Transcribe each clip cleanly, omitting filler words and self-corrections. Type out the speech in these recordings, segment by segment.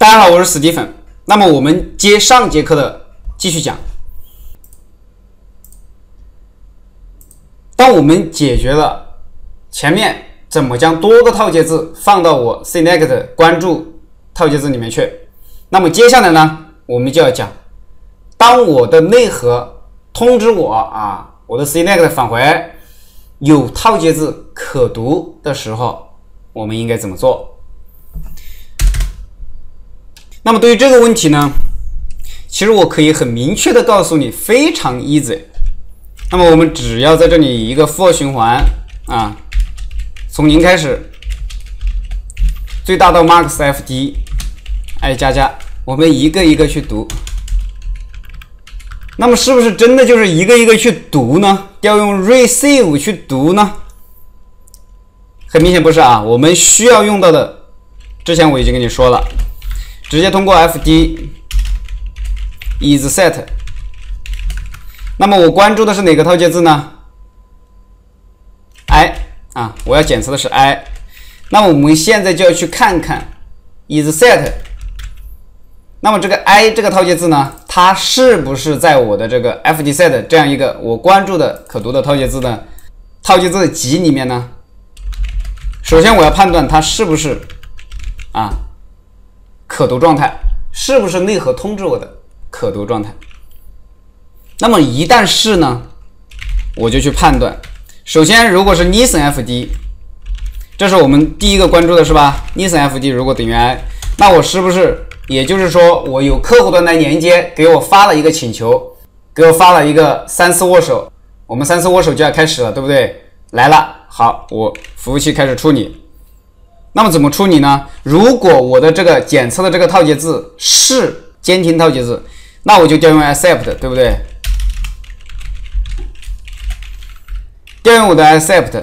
大家好，我是史蒂芬。那么我们接上节课的继续讲。当我们解决了前面怎么将多个套节字放到我 Connect 关注套节字里面去，那么接下来呢，我们就要讲，当我的内核通知我我的 Connect 返回有套节字可读的时候，我们应该怎么做？那么对于这个问题呢，其实我可以很明确的告诉你，非常 easy。那么我们只要在这里一个 for 循环从0开始，最大到 max fd i 加加，我们一个一个去读。那么是不是真的就是一个一个去读呢？要用 receive 去读呢？很明显不是啊，我们需要用到的，之前我已经跟你说了，直接通过 fd is set。那么我关注的是哪个套节字呢 ？i 我要检测的是 i。那么我们现在就要去看看 is set。那么这个 i 这个套节字呢，它是不是在我的这个 fd set 这样一个我关注的可读的套节字的套节字集里面呢？首先我要判断它是不是可读状态，是不是内核通知我的可读状态。那么一旦是呢，我就去判断。首先如果是 listen fd， 这是我们第一个关注的是吧？ listen fd 如果等于 i， 那我是不是也就是说我有客户端来连接，给我发了一个请求，给我发了一个3次握手，我们3次握手就要开始了，对不对？来了，好，我服务器开始处理。那么怎么处理呢？如果我的这个检测的这个套节字是监听套节字，那我就调用 accept， 对不对？调用我的 accept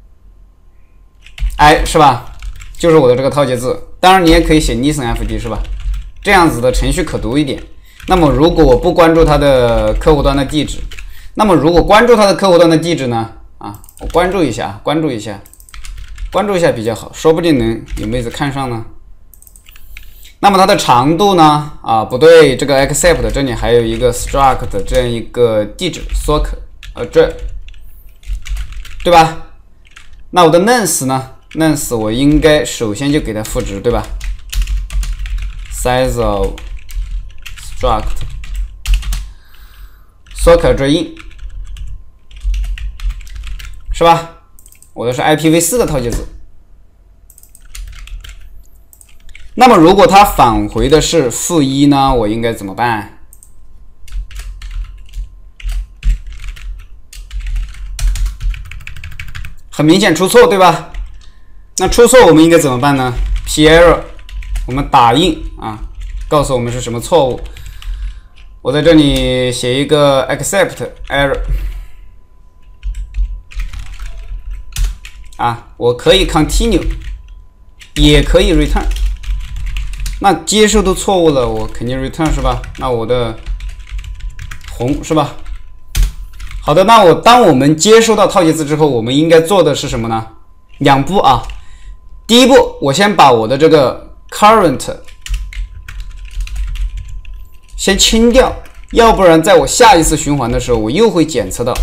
i 是吧？就是我的这个套节字。当然你也可以写 listen fd 是吧？这样子的程序可读一点。那么如果我不关注它的客户端的地址，那么如果关注它的客户端的地址呢？我关注一下比较好，说不定能有妹子看上呢。那么它的长度呢？不对，这个 accept 这里还有一个 struct 的这样一个地址 sock address， 对吧？那我的 length 呢 ？length 我应该首先就给它赋值，对吧 ？size of struct sock address 是吧？我的是 IPv4 的套节字。那么如果它返回的是-1呢，我应该怎么办？很明显出错，对吧？那出错我们应该怎么办呢？ p error 我们打印告诉我们是什么错误。我在这里写一个 accept error。我可以 continue， 也可以 return。那接受的错误了，我肯定 return 是吧？那我的红是吧？好的，那当我们接收到套节字之后，我们应该做的是什么呢？2步第一步，我先把我的这个 current 先清掉，要不然在我下一次循环的时候，我又会检测到，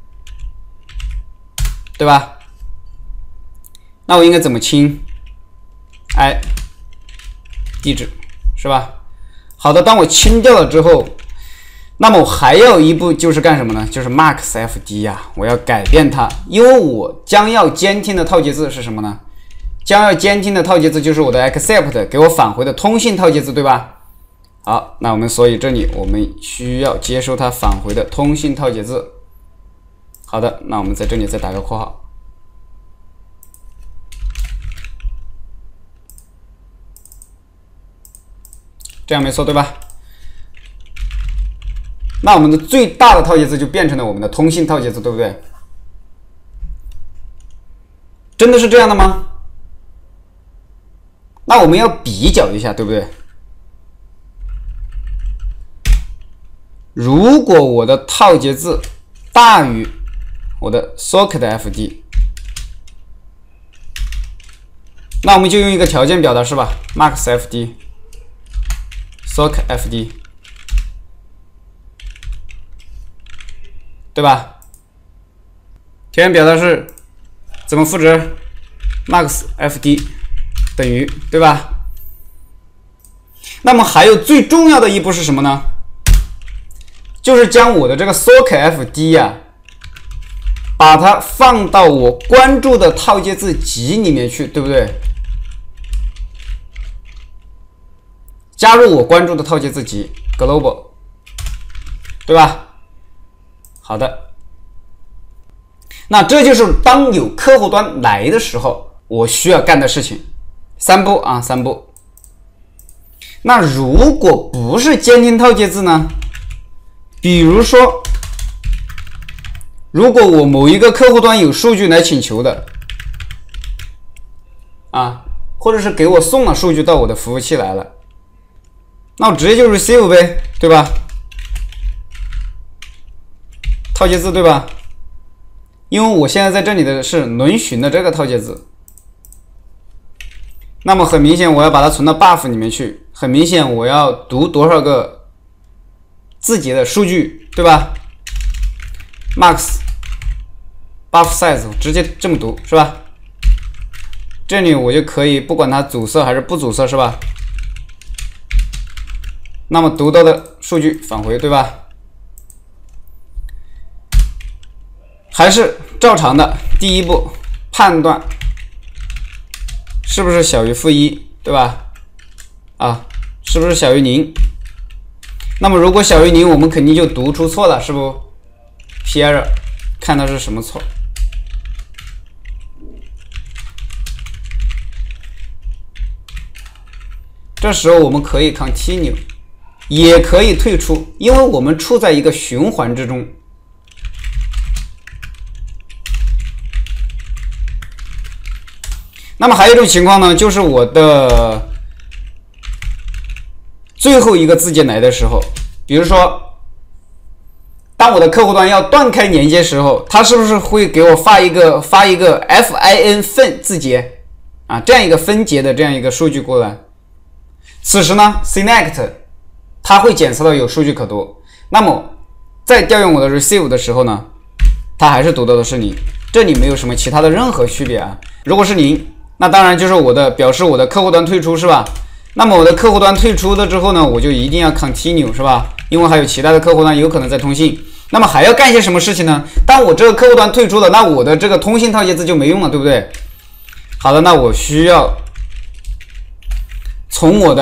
对吧？那我应该怎么清 i 地址是吧？好的，当我清掉了之后，那么我还有一步就是干什么呢？就是 max fd 我要改变它，因为我将要监听的套节字是什么呢？将要监听的套节字就是我的 accept 给我返回的通信套节字，对吧？好，那我们所以这里我们需要接收它返回的通信套节字。好的，那我们在这里再打个括号。这样没错，对吧？那我们的最大的套节字就变成了我们的通信套节字，对不对？真的是这样的吗？那我们要比较一下，对不对？如果我的套节字大于我的 socket fd， 那我们就用一个条件表达是吧 ？max fd ，sockfd， 对吧？条件表达式怎么赋值 ？maxfd 等于，对吧？那么还有最重要的一步是什么呢？就是将我的这个 sockfd 呀，把它放到我关注的套介字集里面去，对不对？加入我关注的套介字集 global， 对吧？好的，那这就是当有客户端来的时候，我需要干的事情。3步啊，3步。那如果不是监听套介字呢？比如说，如果我某一个客户端有数据来请求的，啊，或者是给我送了数据到我的服务器来了，那我直接就 receive 呗，对吧？套介字对吧？因为我现在在这里的是轮询的这个套介字，那么很明显我要把它存到 buff 里面去，很明显我要读多少个字节的数据，对吧 ？max buff size 直接这么读是吧？这里我就可以不管它阻塞还是不阻塞是吧？那么读到的数据返回对吧？还是照常的第一步判断是不是小于-1，对吧？啊，是不是小于0？那么如果小于0，我们肯定就读出错了，是不 ？p error 看它是什么错。这时候我们可以 continue， 也可以退出，因为我们处在一个循环之中。那么还有一种情况呢，就是我的最后一个字节来的时候，比如说，当我的客户端要断开连接时候，它是不是会给我发一个fin 分字节啊，这样一个分节的这样一个数据过来？此时呢 ，Connect 它会检测到有数据可读，那么在调用我的 receive 的时候呢，它还是读到的是0，这里没有什么其他的任何区别啊。如果是0，那当然就是我的表示我的客户端退出是吧？那么我的客户端退出了之后呢，我就一定要 continue 是吧？因为还有其他的客户端有可能在通信，那么还要干一些什么事情呢？当我这个客户端退出了，那我的这个通信套介字就没用了，对不对？好的，那我需要从我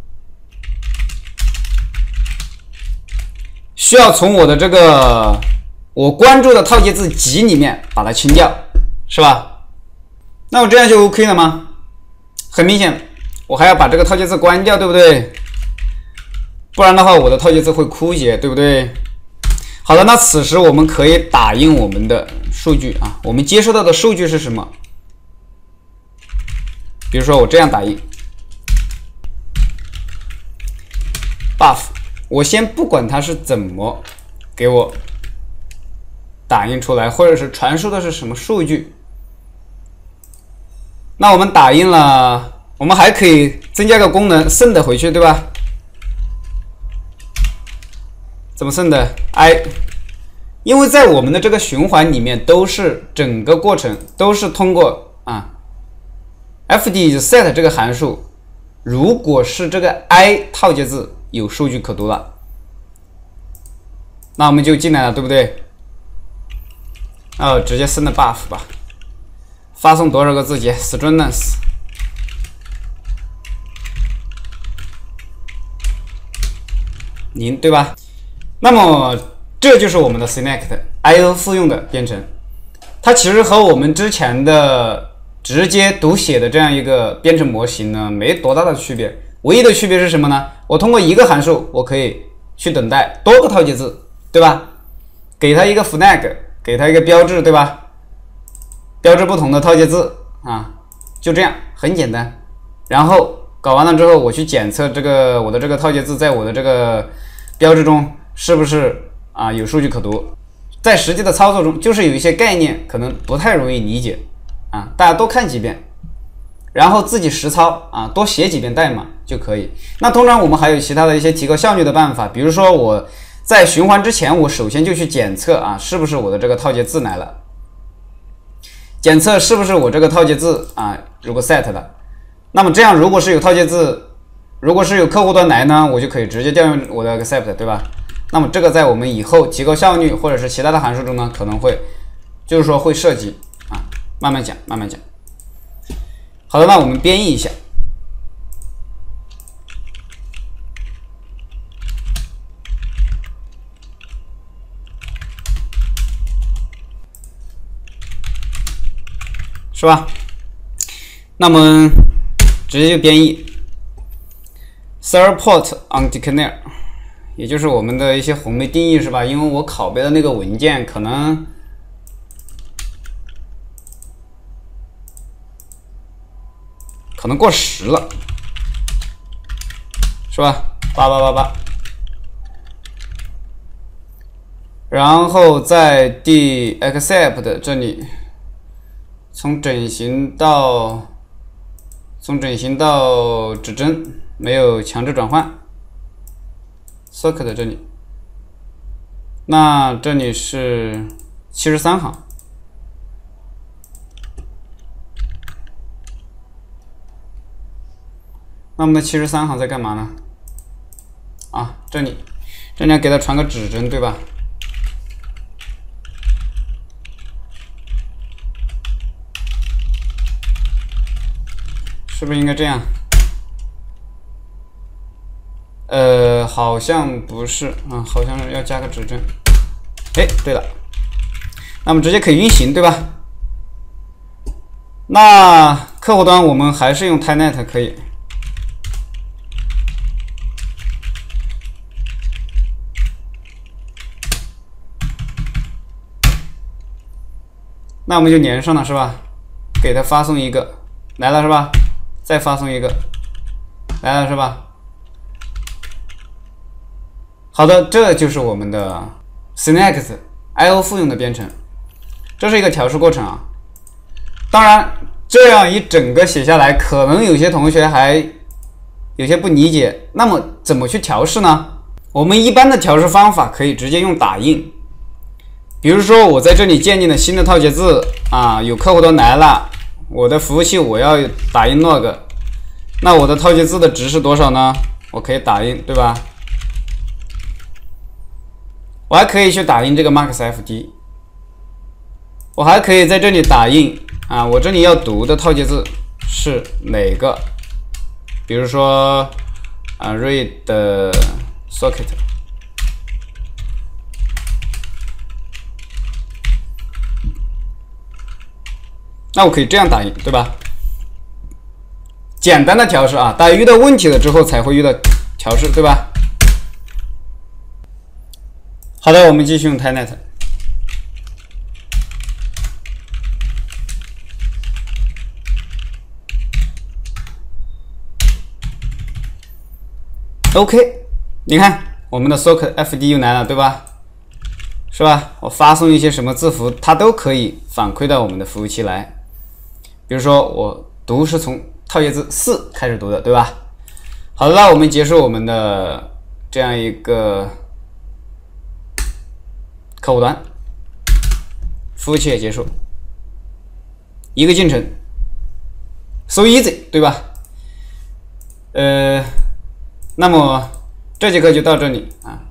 的这个我关注的套介字集里面把它清掉，是吧？那我这样就 OK 了吗？很明显，我还要把这个套介字关掉，对不对？不然的话，我的套介字会枯竭，对不对？好的，那此时我们可以打印我们的数据啊，我们接收到的数据是什么？比如说我这样打印 buff， 我先不管它是怎么给我打印出来，或者是传输的是什么数据。那我们打印了，我们还可以增加个功能 send 回去，对吧？怎么 send？i， 因为在我们的这个循环里面，都是整个过程都是通过fd set 这个函数，如果是这个 i 套介字有数据可读了，那我们就进来了，对不对？直接 send buff 吧。发送多少个字节 ？Stringless 0，对吧？那么这就是我们的 Connect IO 复用的编程，它其实和我们之前的直接读写的这样一个编程模型呢，没多大的区别。唯一的区别是什么呢？我通过一个函数，我可以去等待多个套介字，对吧？给它一个 flag， 给它一个标志，对吧？标志不同的套介字啊，就这样，很简单。然后搞完了之后，我去检测这个我的这个套介字在我的这个标志中是不是有数据可读。在实际的操作中，就是有一些概念可能不太容易理解啊，大家多看几遍。 然后自己实操啊，多写几遍代码就可以。那通常我们还有其他的一些提高效率的办法，比如说我在循环之前，我首先就去检测啊，是不是我的这个套接字来了，检测是不是我这个套接字啊，如果 set 了，那么这样如果是有套接字，如果是有客户端来呢，我就可以直接调用我的 accept， 对吧？那么这个在我们以后提高效率或者是其他的函数中呢，可能会就是说会涉及啊，慢慢讲，慢慢讲。好的，那我们编译一下。是吧？那么直接就编译 Servport on declare， 也就是我们的一些红梅定义是吧？因为我拷贝的那个文件可能过时了，是吧？8888，然后在第 accept 这里。从整形到指针没有强制转换 ，socket 这里，那这里是73行，那我们的73行在干嘛呢？啊，这里要给它传个指针，对吧？是不是应该这样？好像不是啊，好像是要加个指针。哎，对了，那么直接可以运行，对吧？那客户端我们还是用 Telnet 可以。那我们就连上了，是吧？给它发送一个，来了是吧？再发送一个，来了是吧？好的，这就是我们的 Syntax IO 复用的编程，这是一个调试过程啊。当然，这样一整个写下来，可能有些同学还有些不理解。那么怎么去调试呢？我们一般的调试方法可以直接用打印。比如说，我在这里建立了新的套接字啊，有客户端来了。我的服务器我要打印 log， 那我的套接字的值是多少呢？我可以打印，对吧？我还可以去打印这个 maxfd， 我还可以在这里打印啊，我这里要读的套接字是哪个？比如说啊 read socket， 那我可以这样打印，对吧？简单的调试啊，大家遇到问题了之后才会遇到调试，对吧？好的，我们继续用 Telnet。OK， 你看我们的 socket FD 又来了，对吧？是吧？我发送一些什么字符，它都可以反馈到我们的服务器来。比如说我读是从套接字4开始读的，对吧？好的，那我们结束我们的这样一个客户端，服务器也结束，一个进程 ，so easy， 对吧？那么这节课就到这里啊。